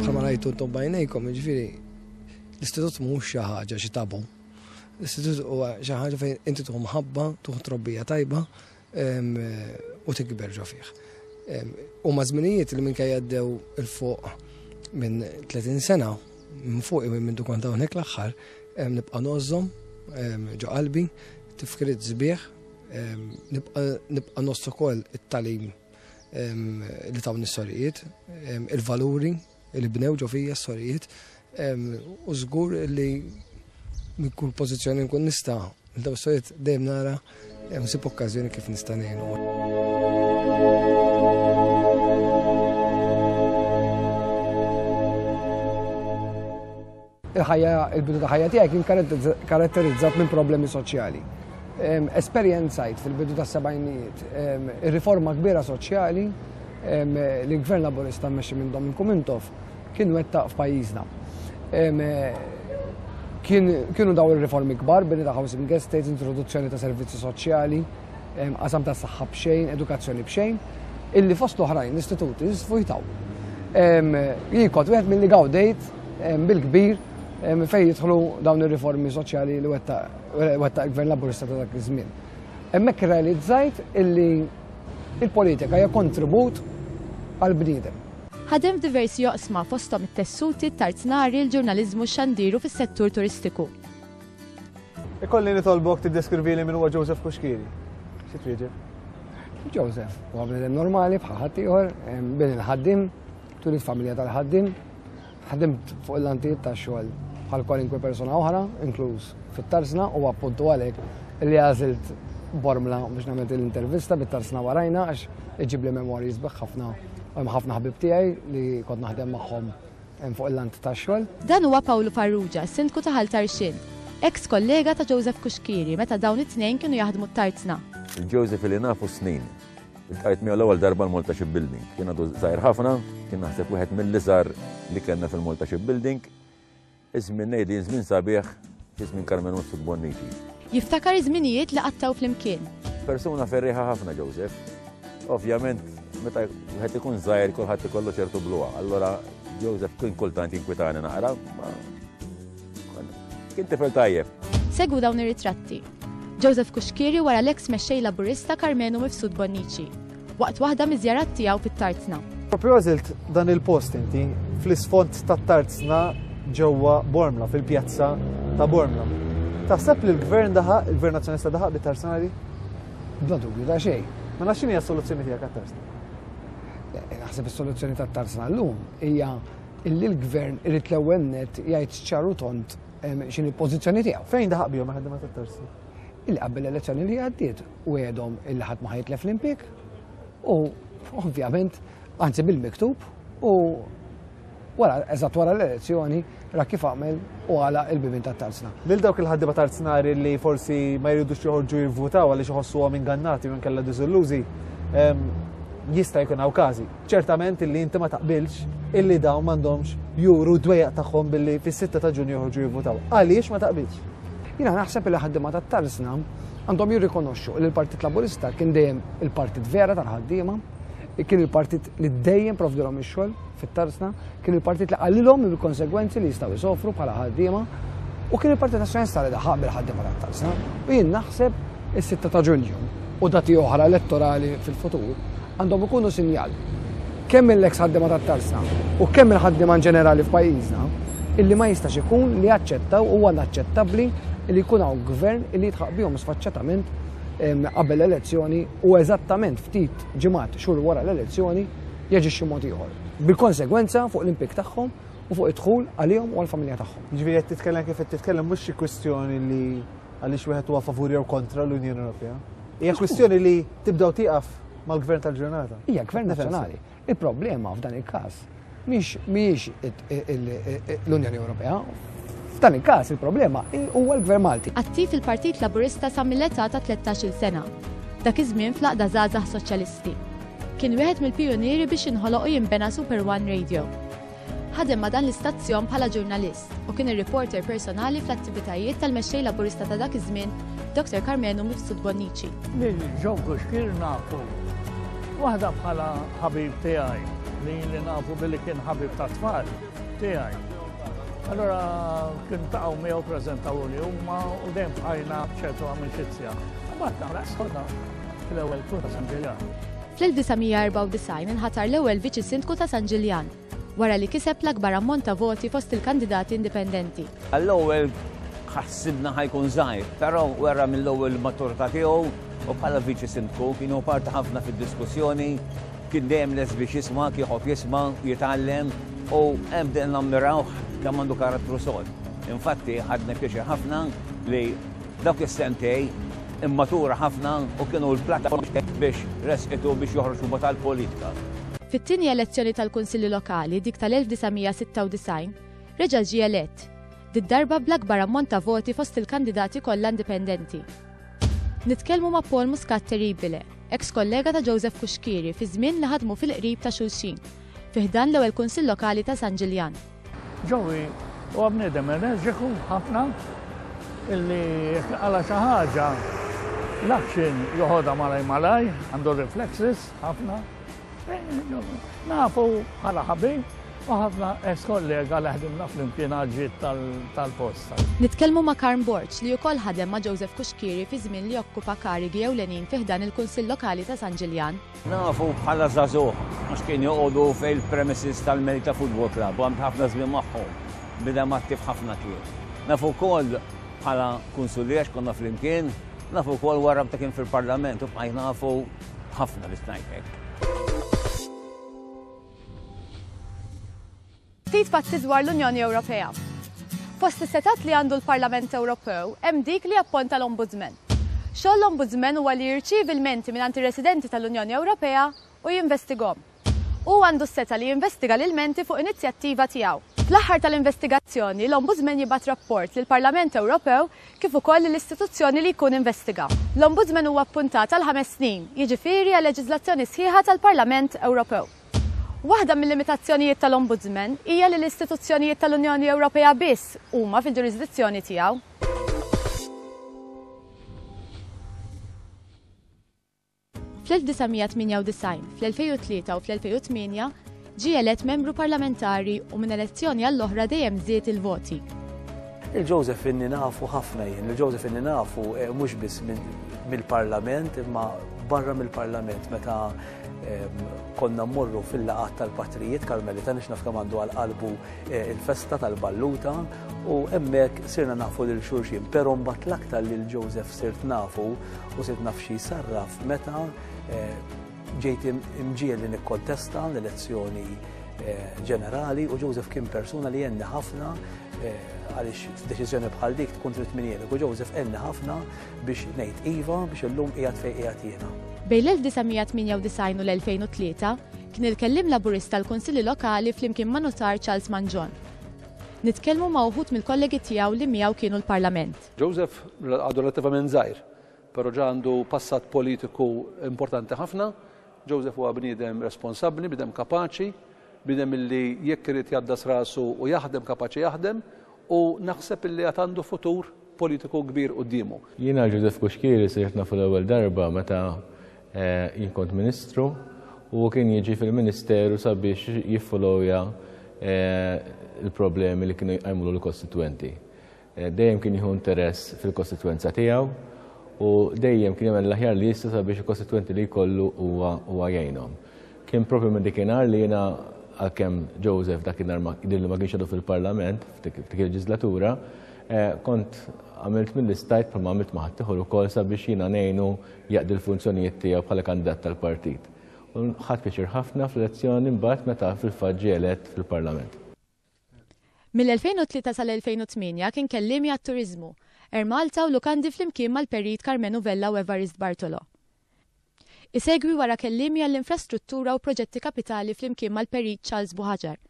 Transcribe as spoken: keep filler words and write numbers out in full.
bħalma rajtu intom bajnejkom, jiġifieri l-istitut mhux xi ħaġa xi tabu. L-istitut huwa xi ħaġa fejn inti tuħu mħabba, tuħu trobbija tajba u tikber ġo fih. Huma żminijiet li minkejja għaddew il-fuq minn tletin sena, minn fuq minn minn kont hawnhekk l-aħħar, nibqa' nożżom ġo qalbi, tifkiriet sbieħ, nibqa' nost ukoll it-tagħlim li tawni s-sorijiet, il-valuri li bnew ġo fija s-sorijiet, u żgur li minn kull pożizzjoni nkun nista' daw s-sorijiet dejjem nara nsib okkażjoni kif nista' ngħinu. Il-ħajja, il-bidu ta' ħajja tiegħi kien karatterizzat minn problemi soċjali. Esperjenzajt fil-bidu ta' sebgħinijiet ir-riforma kbira soċjali li l-Gvern Laburista mmexxi minn Domin Kumintof kien wettaq f'pajjiżna. Kienu daw ir-riformi kbar bini ta' housing estates, introduzzjoni ta' servizzi soċjali, qasam ta' saħħa b'xejn, edukazzjoni b'xejn, illi fost oħrajn l-istituti sfujtaw. Jien kont wieħed milli gawdejt bil-kbir fejn jidħlu dawn ir-riformi soċjali li wettaq il-Gvern Laburista ta' dak iż-żmien. Hemmhekk irrealizzajt illi il-politika hija kontribut għall-bniedem. Ħadem f'diversi joqsma fosthom it-tessuti, t-tarznari, l-ġurnaliżmu x-xandiru fis-settur turistiku. Ikolli nitolbok tiddeskrivili min huwa Joseph Kuxkieri. Xi twieġeb? Joseph huwa bniedem normali bħal ħadd ieħor, bien il-ħaddim, turid familja tal-ħaddim, ħadimt fuq il-lantijiet tax-xogħol bħal kwalinkwe persuna oħra, inkluż fit-tarsna, u appuntu għalhekk li għażilt Bormla biex nagħmel l-intervista bit-tarsna warajna għax iġib li memorji sbeħ ħafna hemm ħafna ħbib tiegħi li kont naħdem magħhom fuq il-lant tax-xogħol. Dan huwa Pawlu Farrugia, sindku ta' Ħaltarxin, ex kollega ta' Joseph Kuxkieri meta dawn it-tnejn kienu jaħdmu t-tarzna. Il-Joseph li nafu snin. Il-tqajt miegħu l-ewwel darba l-Malta Shipbuilding. Kien għadu żgħir ħafna, kien naħseb wieħed mill-iżgħar li kellna fil-Malta Shipbuilding. Iż-żmien ngħidli żmien sabiħ, żmien Carmen Mifsud Bonnici. Jiftakar iż-żminijiet li qattaw flimkien. Persuna ferriħa ħafna Joseph. Ovvjament, meta wieħed ikun żgħir kulħadd ikollu ċertu bluwa. Allura Joseph kien kultant jinkwitani naqra. Kien tifel tajjeb. Segwu dawn ir-ritratti. Joseph Kuxkieri wara l-eks mexxej Laburista Carmen Mifsud Bonnici, waqt waħda miż-żjarat tiegħu fit-tarzna. Propju għażilt dan il-post inti fl-isfond tat-tarzna ġewwa Bormla, fil-pjazza ta' Bormla. Taħseb li l-Gvern daħaq, il-Gvern Nazzjonalista daħaq bit-tarznari? Bla dubju ta' xejn. Ma nafx x'inhi s-soluzzjoni tiegħek għat-tarzna? Naħseb is-soluzzjoni tat-tarzna llum hija illi l-Gvern irid l-ewwel nett jgħid ċaru tont x'inhi l-pożizzjoni tiegħu. Fejn daħaq bihom ħaddiema tat-tarzna? Illi qabel l-elezzjoni li għaddiet u għedhom illi ħadd ma ħajtlef l-impik u ovvjament anzi bil-miktub u wara eżatt wara l-elezzjoni ra kif għamel u għala il-bibin tat-tarzna. Lil dawk il-ħaddiema tarznari li forsi ma jridux joħorġu jivvutaw għaliex iħossuhom ingannati u nkella diżillużi, jista' jkun hawn każi. Ċertament illi inti ma taqbilx illi dawn m'għandhomx juru d-dwejjaq tagħhom billi fis-sitta ta' Ġunju joħorġu jivvutaw. Għaliex ma taqbilx? Jina naħseb li ħaddiema tat-tarzna għandhom jirrikonoxxu li l-Partit Laburista kien dejjem il-partit vera tal-ħaddiema, kien il-partit li dejjem provdilhom ix-xogħol fit-tarzna, kien il-partit li qalilhom il-konsegwenzi li jistgħu jsofru bħala ħaddiema u kien il-Partit Nazzjonalista li daħaq bil-ħaddiema tat-tarzna. U jien naħseb is-sitta ta' Ġunju u dati oħra elettorali fil-futur għandhom ikunu sinjal kemm il-eks ħaddiema tat-tarzna u kemm il-ħaddiema ġenerali f'pajjiżna illi ma jistax ikun li jaċċettaw huwa naċċettabbli li jkun hawn gvern li jitħaq bihom sfaċċatament qabel l-elezzjoni u eżattament ftit ġimgħat xhur wara l-elezzjoni jaġixxi mod ieħor. Bil-konsegwenza fuq l-impik tagħhom u fuq id-dħul għalihom u għall-familja tagħhom. Ġifieri qed titkellem kif qed titkellem mhux xi kwistjoni li għaliex wieħed huwa favuri jew kontra l-Unjoni Ewropea. Hija kwistjoni li tibdew tieqaf mal-Gvern tal-Ġurnata. Hija Gvern Nazzjonali. Il-problema f'dan il-każ mhix l-Unjoni Ewropea. F'dan il-każ il-problema huwa l-Gvern Malti. Attiv il-Partit Laburista sa mill-età ta' tlettax-il sena. Dak iż-żmien fl-aqda żgħażagħ soċjalisti. Kien wieħed mill-pjonieri biex inħoloq u jinbena Super One Radio. Ħadem ma' dan l-istazzjon bħala ġurnalist u kien ir-reporter personali fl-attivitajiet tal-mexxej Laburista ta' dak iż-żmien, Doktor Carmen Mifsud Bonnici. Lil John Kuxkieri nafu waħda bħala ħabib tiegħi. li li nafu billi kien ħabib ta' tfal tiegħi. Allora kien taqgħu miegħu preżentaw li huma u dejjem bqajna b'ċertu amicizzja. Mbagħad naħraq sħodha fl-ewwel kur ta' San Ġiljan. fl-1994 inħatar l-ewwel viċi sindku ta' San Ġiljan wara li kiseb l-akbar ammont ta' voti fost il-kandidati indipendenti. L-ewwel ħassibna ħajkun żgħir, però wara mill-ewwel maturità tiegħu u bħala viċi sindku kienu parti ħafna fid-diskussjoni, kien dejjem les biex jisma', kieħob jisma', jitgħallem u hemm bdejna nammirawh da mandu karattru sol. Infatti ħadna pjaċir ħafna li dawk is-sentej immatura ħafna u kienu l-plattaforma biex resqitu biex joħroġu tal-politika. Fit-tieni elezzjoni tal-Kunsilli Lokali dik tal-elf-tisa' reġa' ġie elett, dit-darba bl-akbar ammont ta' voti fost il-kandidati kollha indipendenti. Nitkellmu ma' Paul Muscat Terribile, ex-kollega ta' Joseph Kuxkiri fi żmien li ħadmu fil-qrib ta' xulxin, fiħdan l-ewwel Kunsill Lokali ta' San Ġiljan. Joey huwa bniedem enerġiku ħafna illi għala xi ħaġa l-action joħodha malaj malaj, għandu reflexes ħafna. Nafu bħala ħabib u ħafna ex-kollega li ħdimna fl-imkien ġid tal-posta. Nitkellmu ma' Karm Borċ li wkoll ħadem ma' Joseph Kuxkiri fi żmien li okkupa karigi ewlenin fiħdan il-Kunsill Lokali ta' San Ġiljan. Nafu bħala żagħżugħ għax kien joqogħdu fil-premises tal-Merita Football Club u għamt ħafna żmien magħhom. Bida mattif ħafna kien. Nafu wkoll bħala kunsuliex konna fl-imkien, nafu wkoll wara ta' kien fil-Parlament u bqaj nafu ħafna l-istajtek. Ftit fatti dwar l-Unjoni Ewropea. Fost is-setat li għandu l-Parlament Ewropew hemm dik li apponta l-Ombudsman. Xogħol l-Ombudsman huwa li jirċievi l-menti mingħand ir-residenti tal-Unjoni Ewropea u jinvestigahom. U għandu s-seta li jinvestiga l-menti fuq inizjattiva tiegħu. Fl-aħħar tal-investigazzjoni, l-Ombudsman jibgħat rapport lill-Parlament Ewropew kif ukoll l-istituzzjoni li jkun investiga. L-Ombudsman huwa appuntat għal ħames snin, jiġifieri għal leġiżlazzjoni sħiħa tal-Parlament Ewropew. Waħda mill-limitazzjonijiet tal-Ombudsman hija li l-istituzzjonijiet tal-Unjoni Ewropea biss huma fil-ġurisdizzjoni tiegħu. fl-elf-tisa' fl-elfejn u tlieta u fl-elfejn u tminja ġie elett membru parlamentari u minn elezzjoni għall-oħra dejjem żied il-voti. Il-Joseph inni nafu ħafna jien, il-Joseph inni nafu mhux biss mill-Parlament imma barra mill-Parlament meta konna mmorru fil-laqat tal-Patrijiet Karmelita nix naf kemm għandu għal-qalbu il-festa tal-Balluta u hemmhekk sirna nafu lil xulxin, però mbagħad l-aktar lil Joseph sirt nafu u sirt naf xi sarraf meta ġejt imġiel li nikkontesta l-elezzjoni ġenerali u Joseph kien persuna li jenni ħafna għaliex f'deċiżjoni bħal dik tkun trid minjeli u Joseph enni ħafna biex ngħid iva biex illum qiegħed fejn qiegħed jiena. Bejn l-elf-tisa' u l-elfejn u tlieta kien il-kellim laburista tal-Kunsilli Lokali flimkien ma' notar Charles Manjon. Nitkellmu ma' wħud mill-kollegi tiegħu li miegħu kienu l-Parlament. Joseph għadu relattivament żgħir, però ġa għandu passat politiku importanti ħafna. Joseph huwa bniedem responsabbli, bniedem kapaċi, bniedem illi jekk irid jaddas rasu u jaħdem kapaċi jaħdem u naħseb illi qed għandu futur politiku kbir qudiemu. Jiena Joseph Kuxkiri sirtna fl-ewwel darba meta jien kont Ministru u kien jiġi fil-Ministeru sabiex jiffolowja il-problemi li kienu jqajmulu l-kostituenti. Dejjem kien jieħu interess fil-kostituenza tiegħu u dejjem kien jagħmel l-aħjar li jista' sabiex il-kostituenti li jkollu huwa jgħinhom. Kien propju minn dikinhar li jiena għalkemm Joseph dakinhar ma kienx għadu fil-Parlament f'dik il-leġislatura, kont għamilt mill-istajt bħalma għamilt ma' ħadd ieħor ukoll sabiex jiena ngħinu jaqdi l-funzjonijiet tiegħu bħala kandidat tal-partit. U ħadd pjaċir ħafna fl-elezzjoni mbagħad meta fil-fatt ġie elett fil-Parlament. Mill-elfejn u tlieta sal-elfejn u tminja kien kellimi għat-turiżmu, Ermalta u lukandi flimkien mal-Perit Carmenu Vella u Evarist Bartolo. Isegwi wara kellimi għall-infrastruttura u proġetti kapitali flimkien mal-Perit Charles Buħaġar.